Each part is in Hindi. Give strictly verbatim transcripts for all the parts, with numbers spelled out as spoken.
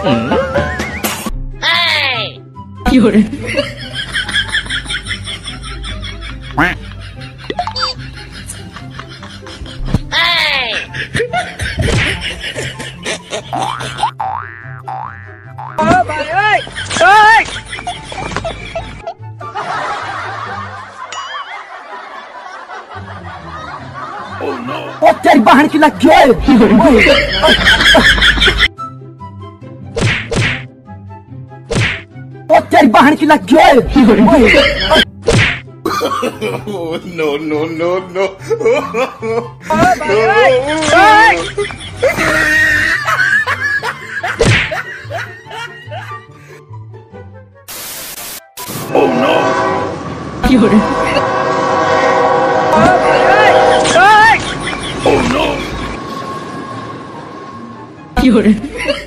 有人。 Ơ bà ơi! Ơi! Ô तेरी बहन की लग गया है। ओ तेरी बहन की लग गया है। No no no no. Ơ bà ơi! Ơi! Oh no. 有人。 Ơ bà ơi! Ơi! Oh no. 有人。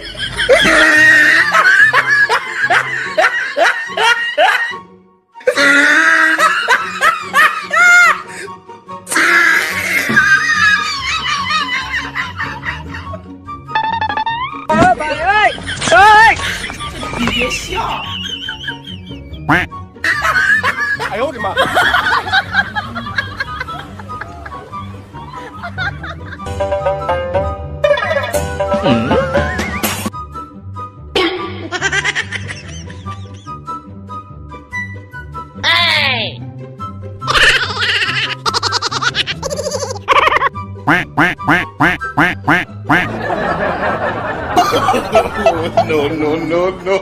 Ơ bà ơi! Ơi! 你别笑。哎呦我的妈！ No no no no.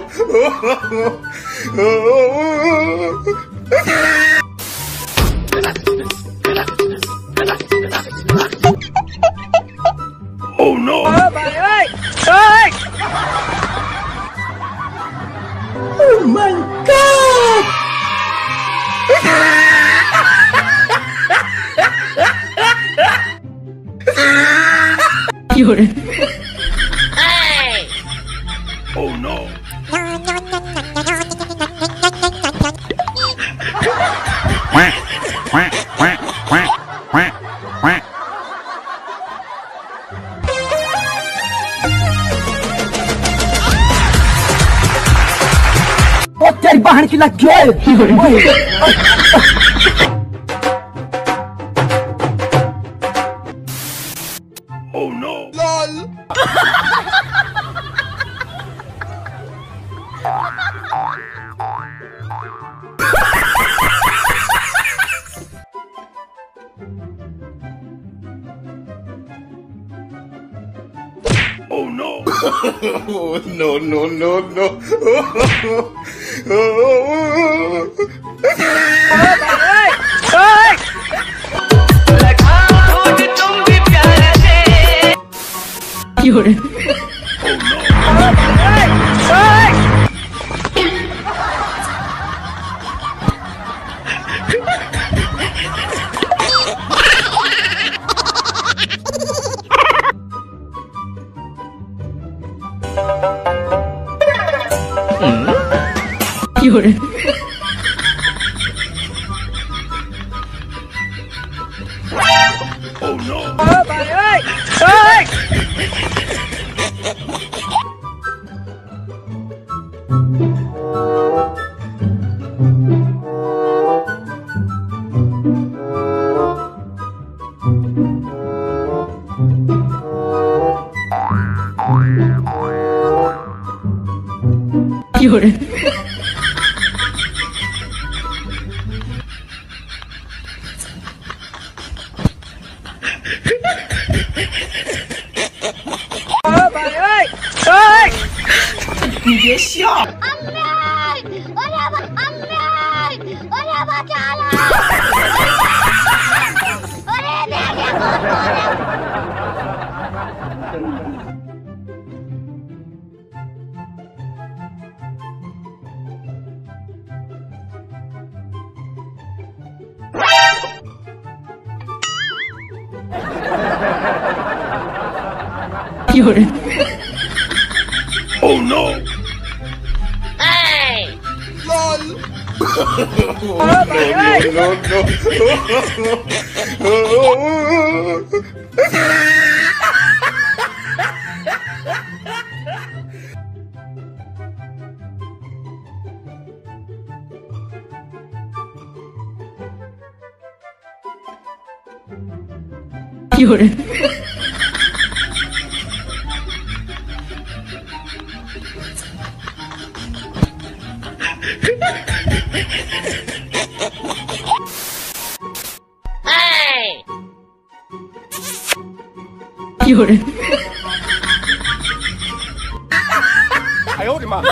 Oh no. Ơ bà ơi! Ơi! Oh my god! 有人。 Oh no. 我 तेरी बहन की लग गया है। Oh no. LOL! Oh no. No no no no. Ơ bà ơi! Ơi! 有人。 Ơ bà ơi! Ơi! 有人。 Oh no. Ơ bà ơi! Ơi! 有人。 Ơ bà ơi! Ơi! 你别笑。 有人。 Oh no. LOL! Ơ bà ơi! No no no. 有人， 有人， 哎呦我的妈！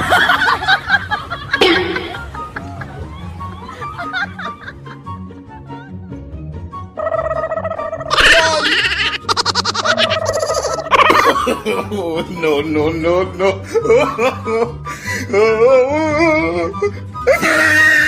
Oh, no, no, no, no.